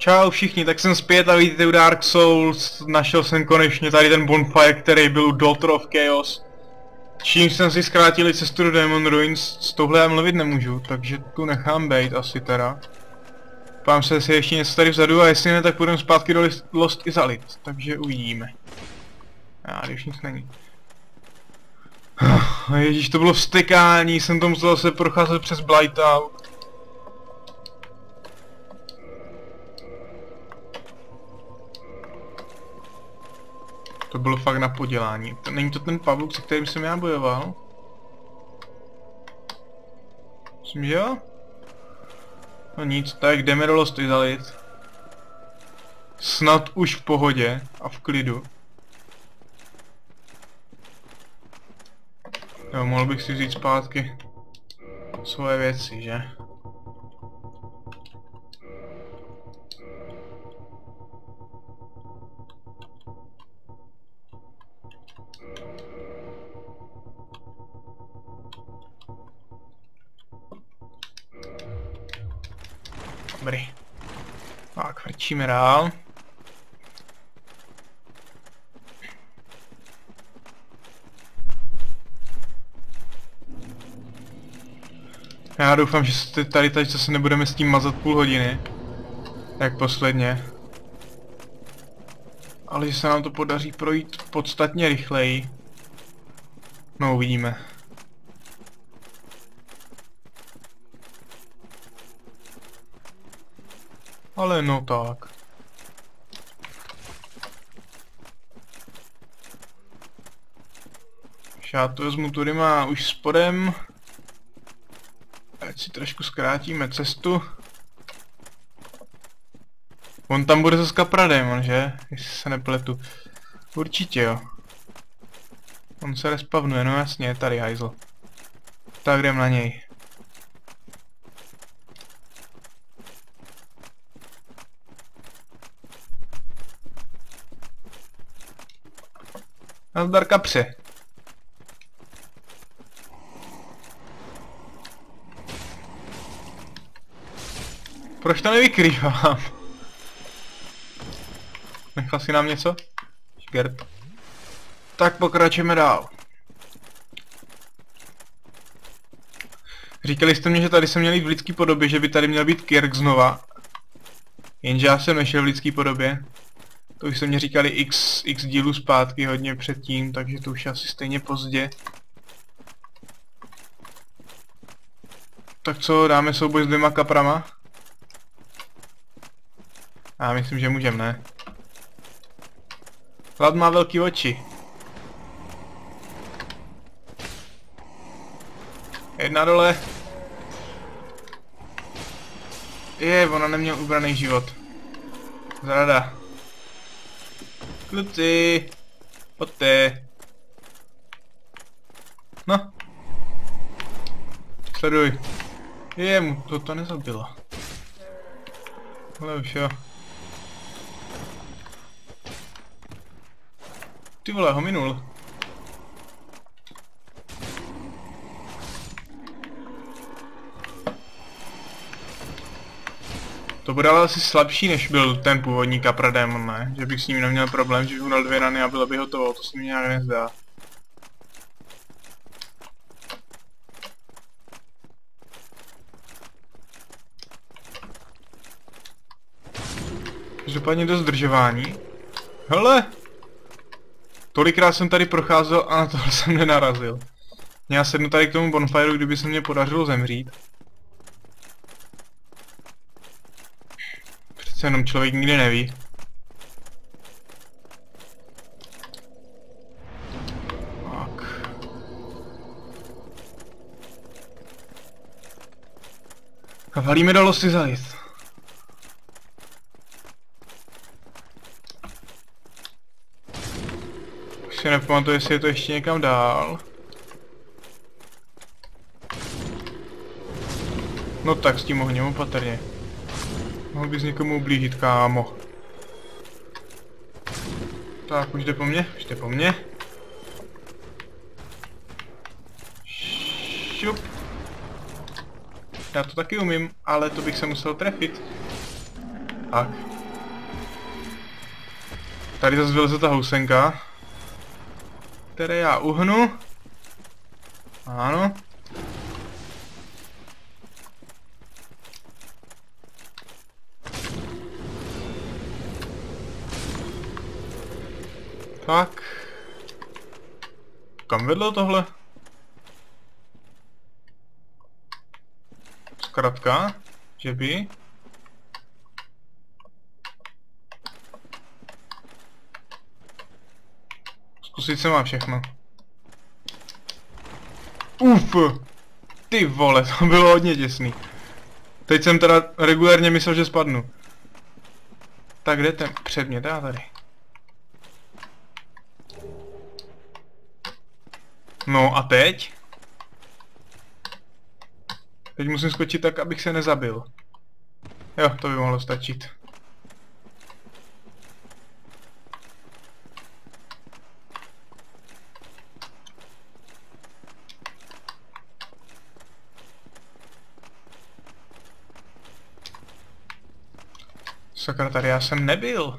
Čau všichni, tak jsem zpět a vidíte u Dark Souls, našel jsem konečně tady ten bonfire, který byl u Daughter of Chaos. Čím jsem si zkrátili cestu do Demon Ruins, s touhle já mluvit nemůžu, takže tu nechám bejt asi teda. Pám se, jestli ještě něco tady vzadu a jestli ne, tak půjdeme zpátky do Lost Izalith, takže uvidíme. Tady už nic není. Ježíš, to bylo vstekání, jsem to musel se procházet přes Blightout. To bylo fakt na podělání. Není to ten pavuk, se kterým jsem já bojoval? Myslím, že jo? No nic, tak jdeme do Lost Izalith. Snad už v pohodě a v klidu. Jo, mohl bych si vzít zpátky svoje věci, že? Dobrý. Tak, vrčíme dál. Já doufám, že se tady teď zase nebudeme s tím mazat půl hodiny. Jak posledně. Ale že se nám to podaří projít podstatně rychleji. No, uvidíme. Ale no tak. Já to vezmu tudyma už spodem. Ať si trošku zkrátíme cestu. On tam bude se Kapradem, že? Jestli se nepletu. Určitě jo. On se respavnuje, no jasně, je tady hajzl. Tak jdem na něj. Nazdar kapře. Proč to nevykrývám? Nechal si nám něco? Škert. Tak pokračujeme dál. Říkali jste mi, že tady se měli v lidský podobě, že by tady měl být Kirk znova. Jenže já jsem nešel v lidský podobě. To už se mě říkali x dílů zpátky, hodně předtím, takže to už je asi stejně pozdě. Tak co, dáme souboj s 2 kaprama? Já myslím, že můžeme, ne? Hlad má velký oči. Jedna dole. Ona neměl ubraný život. Zrada. Kluci. Pojďte. No. Sleduj. Mu to nezabilo. Ale už jo. Ty vole, ho minul. To bude ale asi slabší, než byl ten původní Kapradémon, ne? Že bych s ním neměl problém, že bych mu dal 2 rany a bylo by hotovo, to se mi nějak nezdá. Každopádně do zdržování. Hele! Tolikrát jsem tady procházel a na tohle jsem nenarazil. Já sednu tady k tomu bonfireu, kdyby se mě podařilo zemřít. Přece jenom člověk nikdy neví. Tak. A valíme do Lost Izalith. Už si nepamatuji, jestli je to ještě někam dál. No tak s tím ohněm opatrně. Mohl bys někomu ublížit, kámo. Tak, už jde po mně? Už jde po mně. Šup. Já to taky umím, ale to bych se musel trefit. Tak. Tady zase vyleze ta housenka, které já uhnu. Ano. Tak. Kam vedlo tohle? Zkrátka, že by... Zkusit se má všechno. Uf! Ty vole, to bylo hodně těsný. Teď jsem teda regulérně myslel, že spadnu. Tak kde ten předmět? Já tady. No a teď? Teď musím skočit tak, abych se nezabil. Jo, to by mohlo stačit. Sakra, tady já jsem nebyl.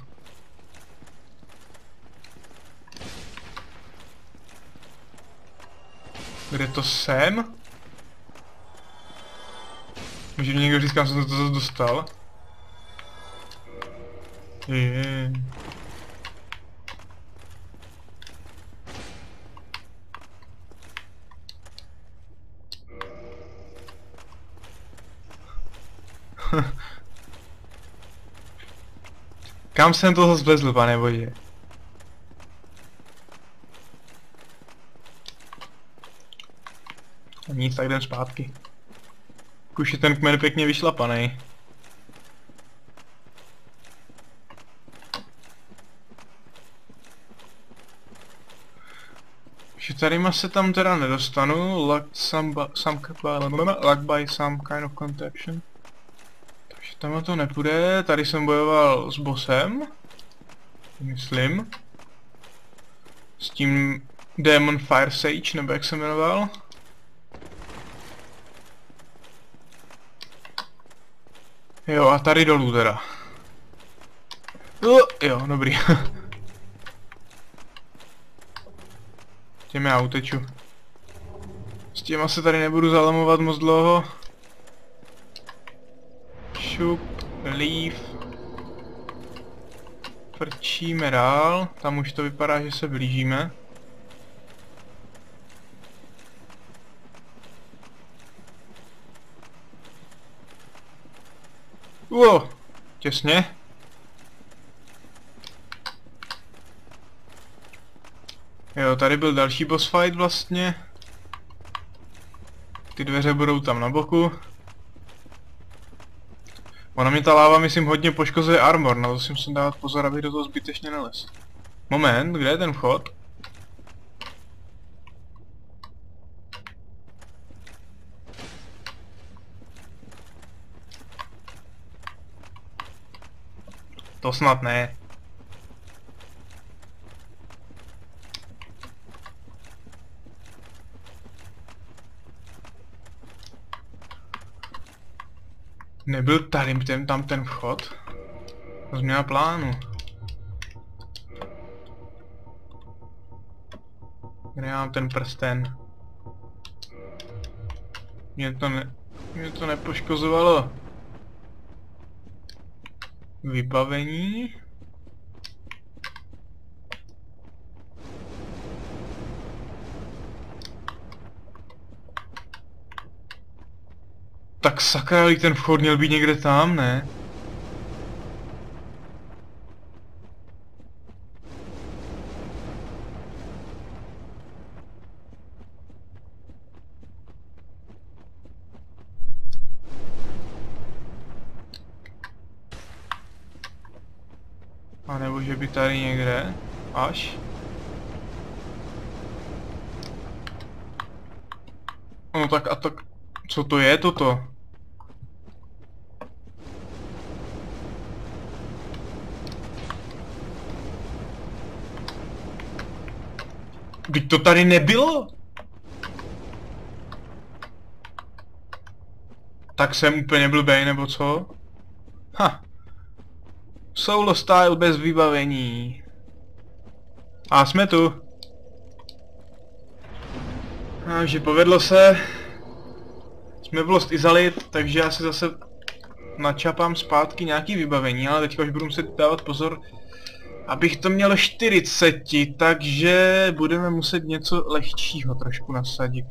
Kde to jsem? Může mi někdo říct, kam jsem to zase dostal? Je. Kam jsem to zase vlezl, pane bože? Nic, tak jdem zpátky. Už je ten kmen pěkně vyšlapaný. Že tady se tam teda nedostanu. Locked by some kind of contraption. Takže tam to nepůjde. Tady jsem bojoval s bossem. Myslím. S tím Demon Fire Sage, nebo jak se jmenoval. Jo, a tady dolů teda. Jo, dobrý. Těm já uteču. S těma se tady nebudu zalamovat moc dlouho. Šup, leave. Frčíme dál. Tam už to vypadá, že se blížíme. Těsně. Jo, tady byl další boss fight vlastně. Ty dveře budou tam na boku. Ona mě ta láva, myslím, hodně poškozuje armor, na to si musím dávat pozor, abych do toho zbytečně nelez. Moment, kde je ten vchod? To snad ne. Nebyl tady tam ten vchod? Změna plánu. Kde já mám ten prsten? Mě to nepoškozovalo. Vybavení. Tak sakra, ale ten vchod měl být někde tam, ne? A nebo že by tady někde? Až? No tak a tak... Co to je toto? Vždyť to tady nebylo? Tak jsem úplně blbej, nebo co? Ha. Solo style bez vybavení. A jsme tu. Takže povedlo se. Jsme v Lost Izalit, takže já si zase načapám zpátky nějaký vybavení, ale teďka už budu muset dávat pozor, abych to měl 40, takže budeme muset něco lehčího trošku nasadit.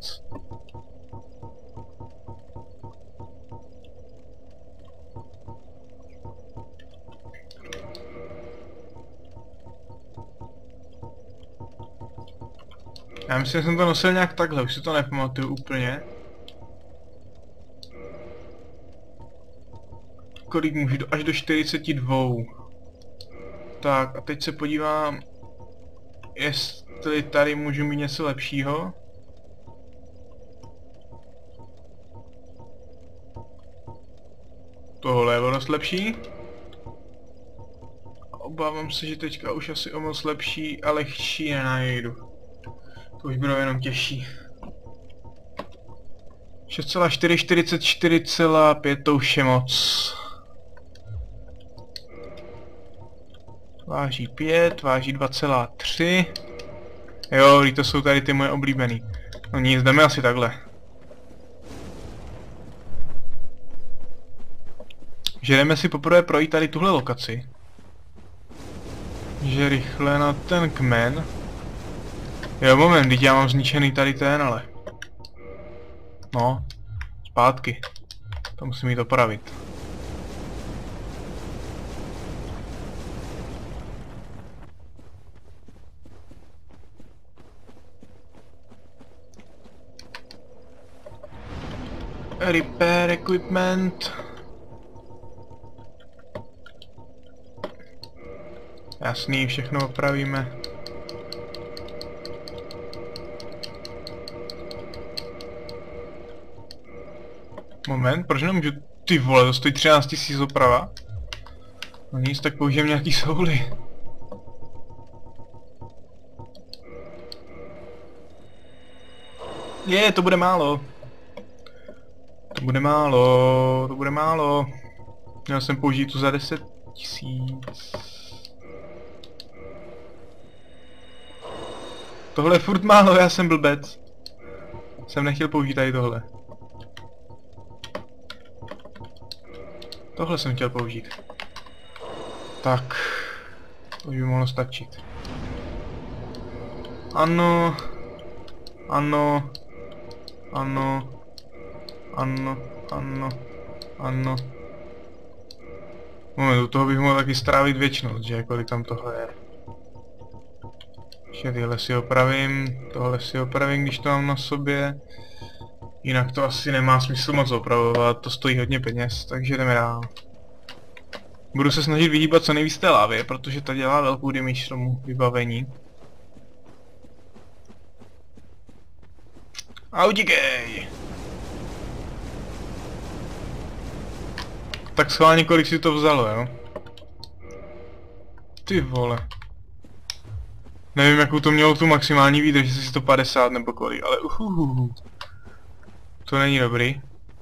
Já myslím, že jsem to nosil nějak takhle, už si to nepamatuju úplně. Kolik můžu? Až do 42. Tak a teď se podívám, jestli tady můžu mít něco lepšího. Tohle je dost lepší. Obávám se, že teďka už asi o moc lepší a lehčí nenajdu. To už bylo jenom těžší. 6,4, 44,5 to už je moc. Váží 5, váží 2,3. Jo, to jsou tady ty moje oblíbený. No nic, jdeme asi takhle. Že jdeme si poprvé projít tady tuhle lokaci. Že rychle na ten kmen. Jo, moment, teď já mám zničený tady ten, ale... No, zpátky. To musím jít opravit. Repair equipment. Jasný, všechno opravíme. Moment, proč nemůžu? Ty vole, to stojí 13 000 oprava. No nic, tak použijem nějaký souly. To bude málo. To bude málo, to bude málo. Měl jsem použít tu za 10 000. Tohle je furt málo, já jsem blbec. Jsem nechtěl použít tady tohle. Tohle jsem chtěl použít. Tak. To by mohlo stačit. Ano. Ano. Ano. Ano. Ano. Ano. Moment, u toho bych mohl taky strávit věčnost, že kolik tam tohle je. Ještě tyhle si opravím, tohle si opravím, když to mám na sobě. Jinak to asi nemá smysl moc opravovat, to stojí hodně peněz, takže jdeme dál. Budu se snažit vyhýbat co nejvíc té lávě, protože ta dělá velkou damage tomu vybavení. A utíkej! Tak schválně kolik si to vzalo, jo? Ty vole. Nevím, jakou to mělo tu maximální výdrž, jestli 150 nebo kolik, ale to není dobrý.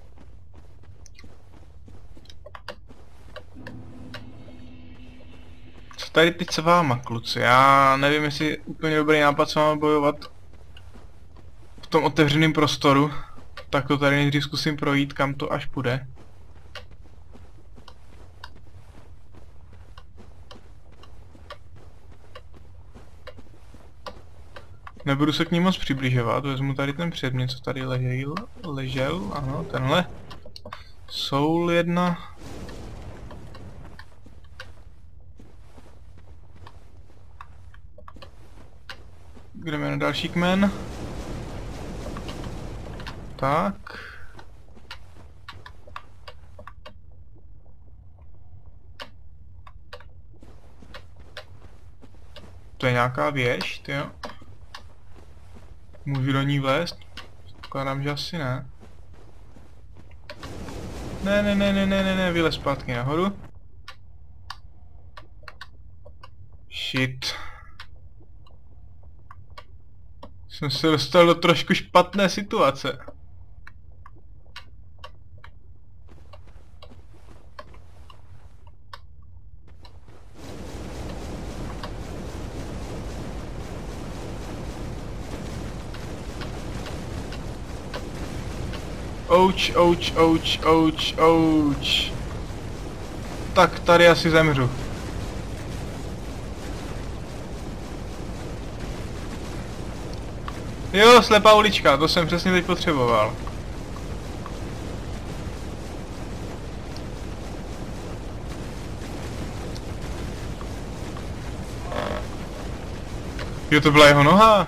Co tady teď s váma, kluci? Já nevím, jestli je úplně dobrý nápad s váma bojovat v tom otevřeném prostoru. Tak to tady nejdřív zkusím projít, kam to až půjde. Nebudu se k ním moc přibližovat, vezmu tady ten předmět, co tady ležel, ano, tenhle. Soul 1. Jdeme na další kmen. Tak. To je nějaká věž, tyjo. Můžu do ní vlézt? Předpokládám, že asi ne. Ne, vylez zpátky nahoru. Shit. Jsem se dostal do trošku špatné situace. Ouch, ouch, ouch, ouch, ouch. Tak tady asi zemřu. Jo, slepá ulička, to jsem přesně teď potřeboval. Jo, to byla jeho noha.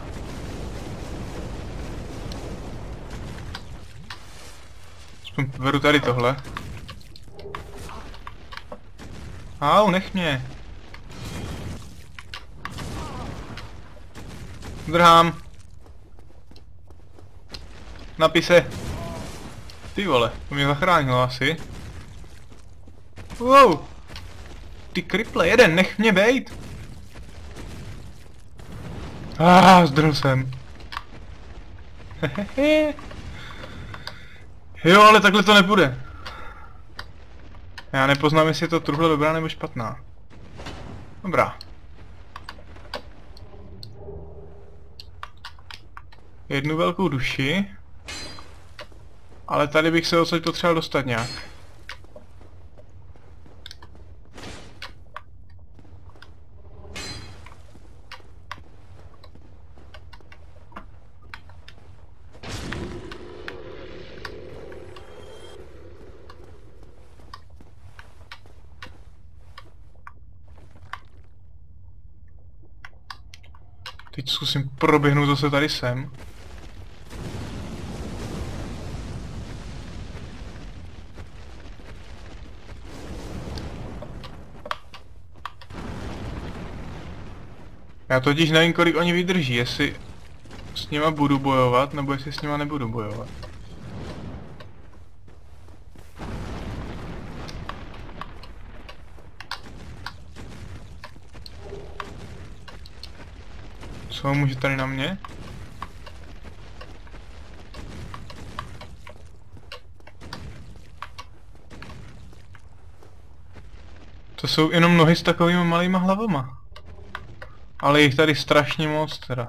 Beru tady tohle. Au, nech mě. Zdrhám. Napise. Ty vole, to mě zachránilo asi. Wow. Ty kriple, jeden, nech mě bejt. Zdrhl jsem. Jo, ale takhle to nepůjde. Já nepoznám, jestli je to truhle dobrá nebo špatná. Dobrá. Jednu velkou duši. Ale tady bych se odsaď potřeboval dostat nějak. Teď zkusím proběhnout zase tady sem. Já totiž nevím, kolik oni vydrží, jestli s nima budu bojovat, nebo jestli s nima nebudu bojovat. Co může tady na mě? To jsou jenom nohy s takovými malýma hlavama. Ale jich tady strašně moc teda.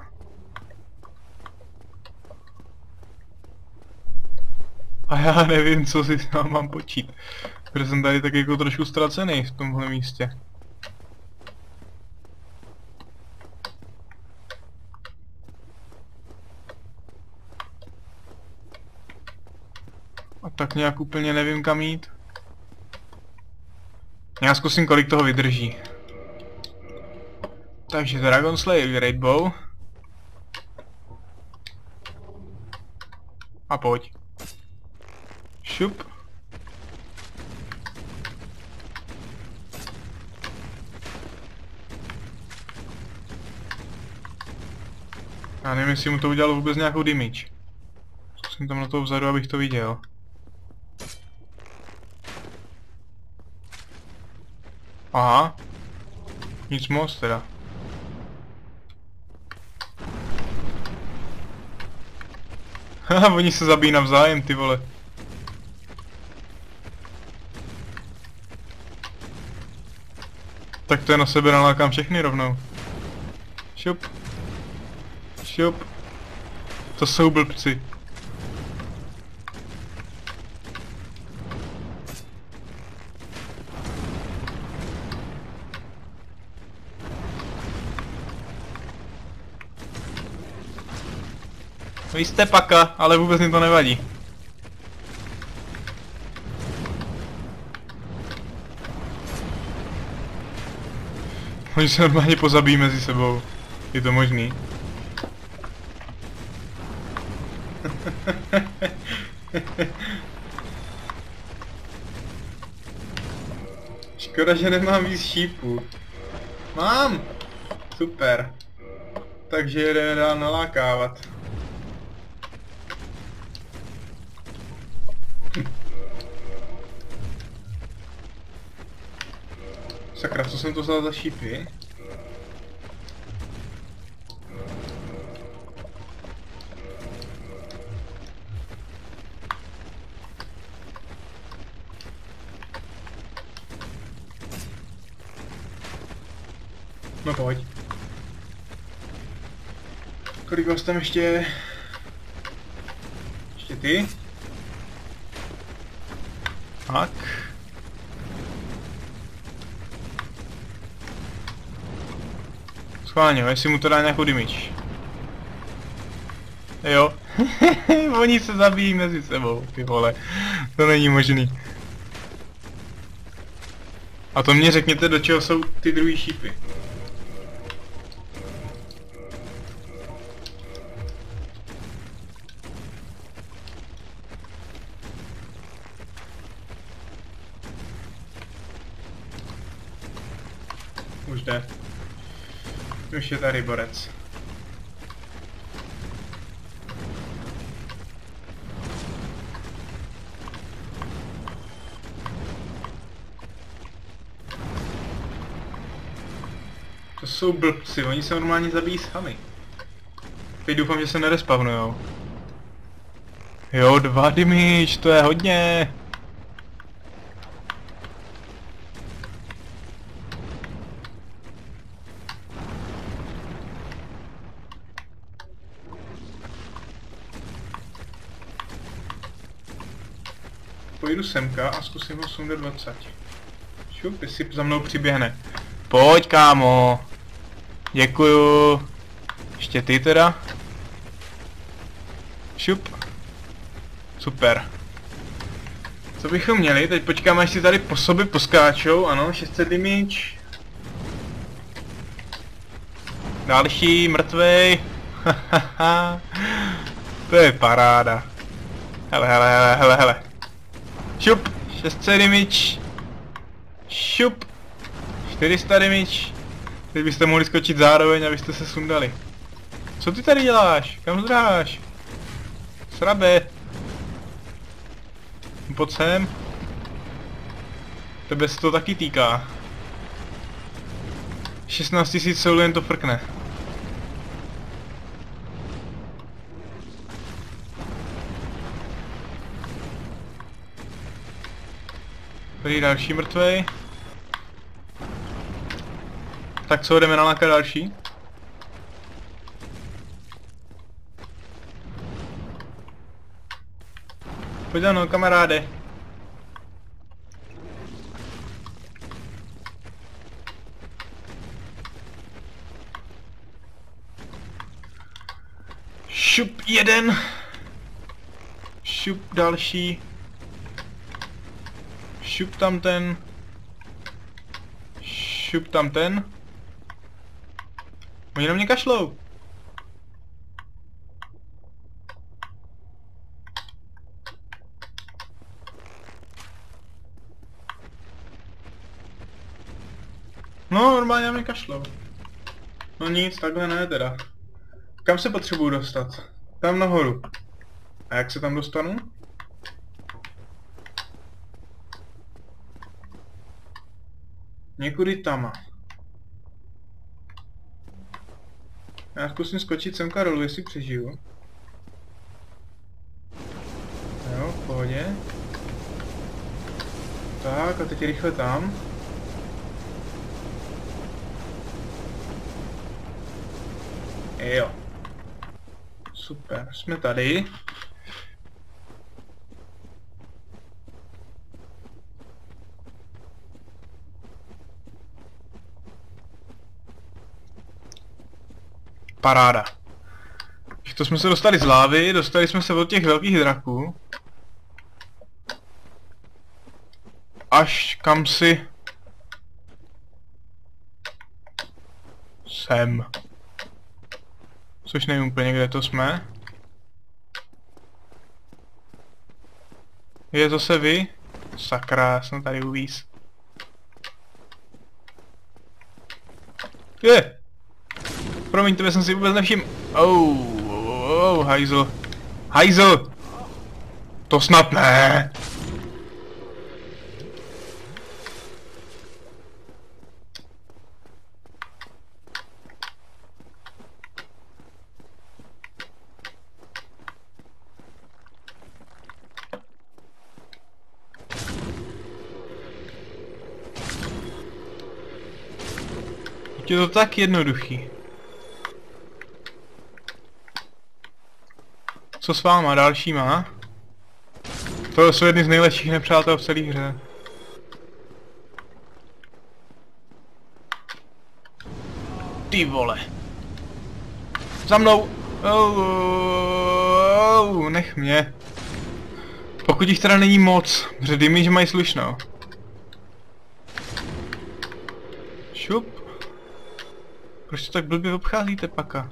A já nevím, co si s námi mám počít. Protože jsem tady tak jako trošku ztracený v tomhle místě. A tak nějak úplně nevím, kam jít. Já zkusím, kolik toho vydrží. Takže Dragon Slayer, Great Bow. A pojď. Šup. Já nevím, jestli mu to udělalo vůbec nějakou damage. Zkusím tam na toho vzadu, abych to viděl. Aha. Nic moc teda. Haha, oni se zabijí navzájem, ty vole. Tak to je na sebe nalákám všechny rovnou. Šup. Šup. To jsou blbci. Vy jste paka, ale vůbec mi to nevadí. Oni se normálně pozabíjí mezi sebou. Je to možný? Škoda, že nemám víc šípů. Mám! Super. Takže jdeme dál nalákávat. Sakra, co jsem to vzal za šípy? No pojď. Kolik vás tam ještě je? Ještě ty? Tak. Schválně, jestli mu to dá nějakou damage. Jo. Oni se zabijí mezi sebou, ty vole. To není možný. A to mě řekněte, do čeho jsou ty druhý šípy. Už jde. Už je tady borec. To jsou blbci, oni se normálně zabijí sami. Teď doufám, že se nerespavnujou. Jo, 2 damage, to je hodně. Pojdu semka a zkusím ho sundat 20. Šup, jestli za mnou přiběhne. Pojď, kámo. Děkuju. Ještě ty teda. Šup. Super. Co bychom měli? Teď počkáme, až si tady po sobě poskáčou. Ano, 600 damage. Další, mrtvej. To je paráda. Hele. Šup, 600 damage. Šup, 400 damage. Teď byste mohli skočit zároveň, abyste se sundali. Co ty tady děláš? Kam zdráš? Srabe. Pojď sem. Tebe se to taky týká. 16 000 soulů jen to frkne. Tady další mrtvej. Tak co, jdeme nalákat další? Pojď ano, kamaráde. Šup, jeden. Šup, další. Šup tam ten. Šup tam ten. Oni na mě kašlou. No, normálně na mě kašlou. No nic, takhle ne teda. Kam se potřebuju dostat? Tam nahoru. A jak se tam dostanu? Někudy tama. Já zkusím skočit semka dolů, jestli přežiju. Jo, v pohodě. Tak a teď rychle tam. Jo. Super, jsme tady. Paráda. To jsme se dostali z lávy, dostali jsme se od těch velkých draků. Až kam si... Sem. Což nevím úplně, kde to jsme. Je to se vy? Sakra, jsem tady uvíz. Je! Promiň, tebe jsem si vůbec nevšiml. Hajzl. Hajzl! To snad ne! Je to tak jednoduchý. Co s váma dalšíma? To jsou jedny z nejlepších nepřátel v celé hře. Ty vole. Za mnou! Nech mě. Pokud jich teda není moc, protože damage mají slušno. Šup. Proč to tak blbě obcházíte, paka?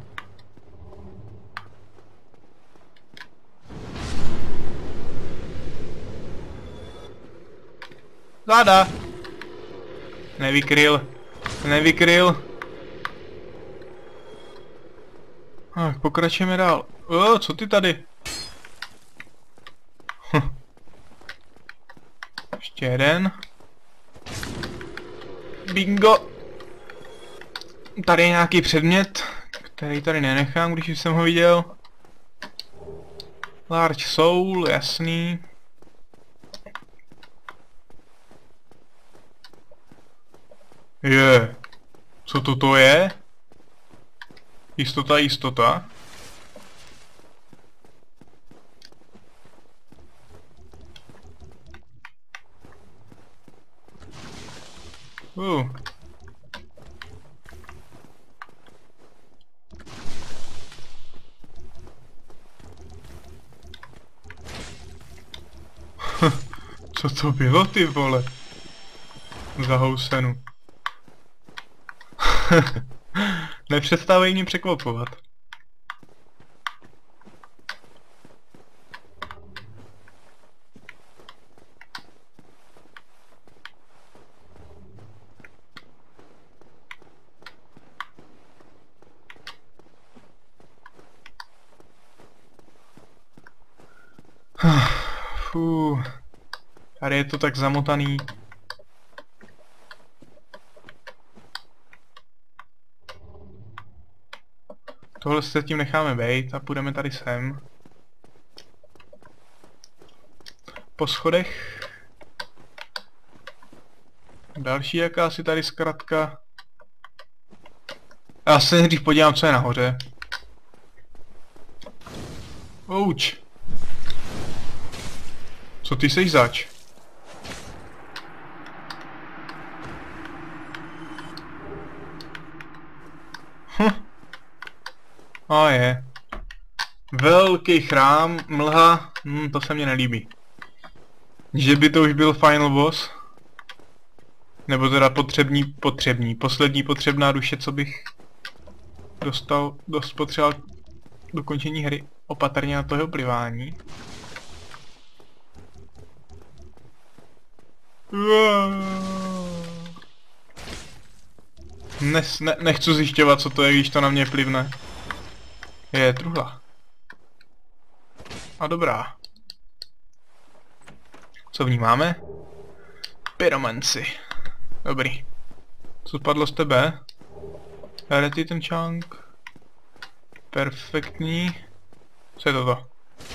Záda! Nevykryl. Nevykryl. Tak, pokračujeme dál. Co ty tady? Ještě jeden. Bingo! Tady je nějaký předmět, který tady nenechám, když jsem ho viděl. Large soul, jasný. Co toto je? Jistota, jistota. Co to bylo, ty vole? Za housenu. Nepřestávej mě překvapovat. Tady je to tak zamotaný. Tohle se tím necháme bejt a půjdeme tady sem. Po schodech. Další jakási tady zkratka. Já se nejdřív podívám, co je nahoře. Ouch. Co ty seš zač? A je. Velký chrám, mlha, to se mně nelíbí. Že by to už byl final boss? Nebo teda poslední potřebná duše, co bych dostal, potřeboval dokončení hry. Opatrně na toho plivání. Nechci zjišťovat, co to je, když to na mě plivne. Je truhla. A dobrá. Co v ní máme? Pyromancy. Dobrý. Co spadlo z tebe? Herety ten chunk. Perfektní. Co je toto?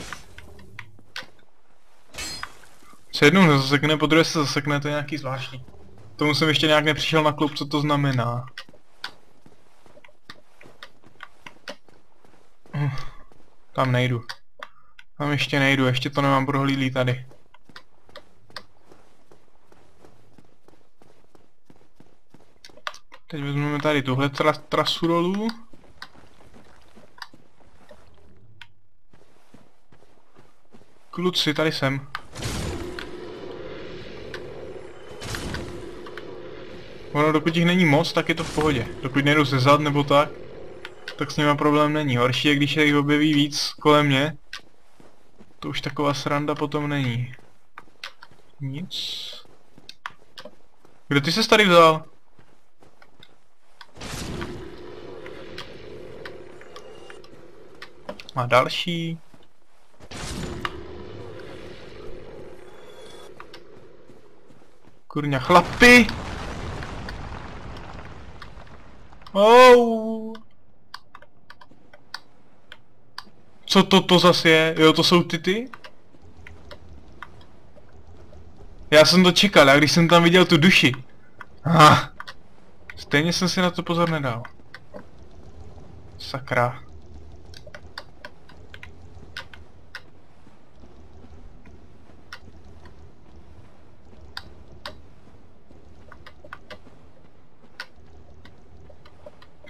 Se jednou zasekne, po druhé se zasekne, to je nějaký zvláštní. Tomu jsem ještě nějak nepřišel na klub, co to znamená. Tam nejdu. Tam ještě nejdu, ještě to nemám prohlídlý tady. Teď vezmeme tady tuhle trasu dolů. Kluci, tady jsem. Ono, dokud jich není moc, tak je to v pohodě. Dokud nejdu ze zad nebo tak s nima problém není. Horší je, když se jich objeví víc kolem mě. To už taková sranda potom není. Nic. Kde ty ses tady vzal? A další. Kurňa, chlapi! Co to zase je? Jo, to jsou ty? Já jsem to čekal, a když jsem tam viděl tu duši. Stejně jsem si na to pozor nedal. Sakra.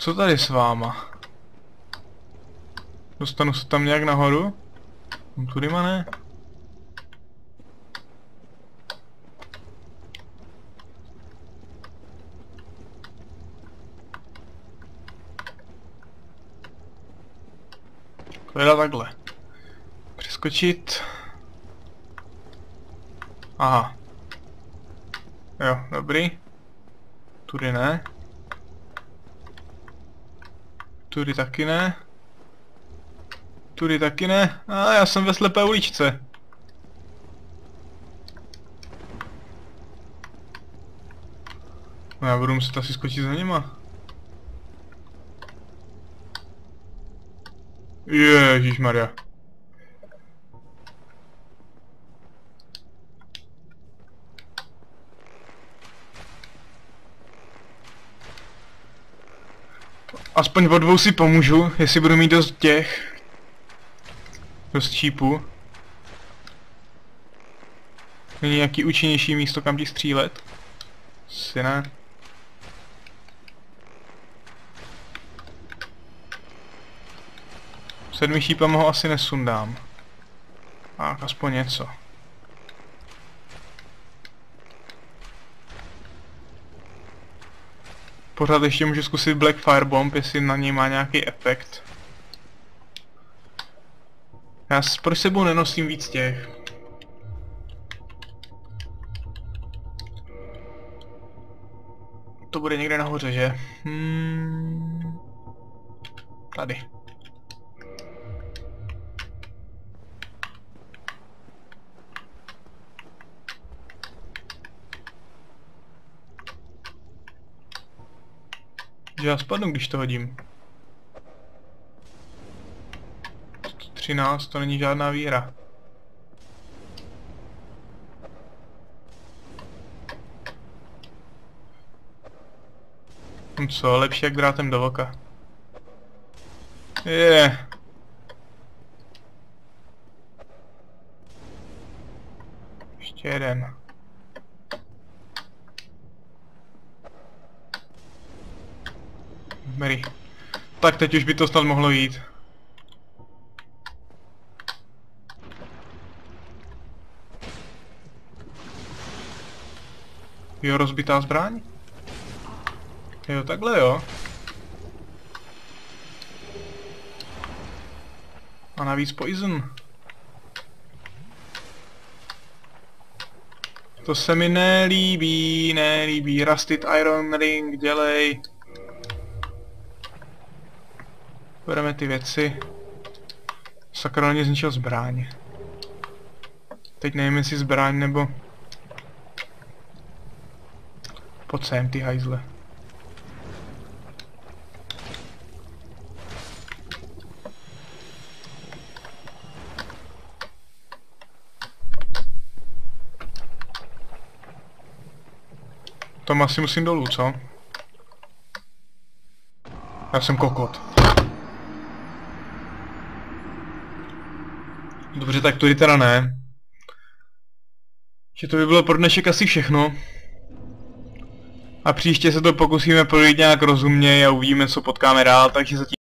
Co tady s váma? Dostanu se tam nějak nahoru? Tudy má ne? Teda takhle. Přeskočit. Aha. Jo, dobrý. Tudy ne. Tudy taky ne. Tudy taky ne. A já jsem ve slepé uličce. No já budu muset asi skočit za nima. Ježišmarja. Aspoň od dvou si pomůžu, jestli budu mít dost těch. Dost čípů. Není nějaký účinnější místo, kam ti střílet? Si ne. Sedmi šípama ho asi nesundám. Tak, aspoň něco. Pořád ještě můžu zkusit Black Firebomb, jestli na něj má nějaký efekt. Já pro sebou nenosím víc těch. To bude někde nahoře, že? Tady. Že já spadnu, když to hodím. 13, to není žádná výhra. No co, lepší jak drátem do voka. Ještě jeden. Mary. Tak teď už by to snad mohlo jít. Jo, rozbitá zbraň? Jo, takhle jo. A navíc poison. To se mi nelíbí. Rusted Iron Ring, dělej. Bereme ty věci. Sakra, mě zničil zbraň. Teď nevím, jestli zbraň nebo... Pojď sem, ty hajzle. Tom asi musím dolů, co? Já jsem kokot. Dobře, tak tudy teda ne. Že to by bylo pro dnešek asi všechno. A příště se to pokusíme projít nějak rozumně a uvidíme, co potkáme dál, takže zatím